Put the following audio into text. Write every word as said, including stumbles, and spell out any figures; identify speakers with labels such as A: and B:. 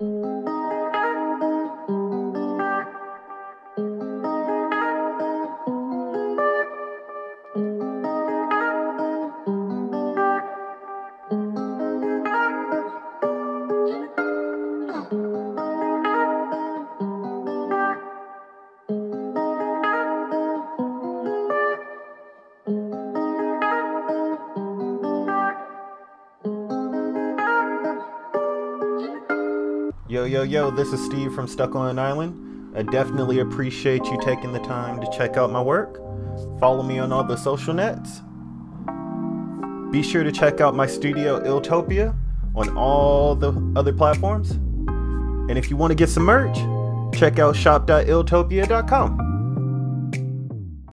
A: Yo, yo, yo, this is Steve from Stuck on an Island. I definitely appreciate you taking the time to check out my work. Follow me on all the social nets. Be sure to check out my studio, Illtopia, on all the other platforms. And if you want to get some merch, check out shop dot illtopia dot com.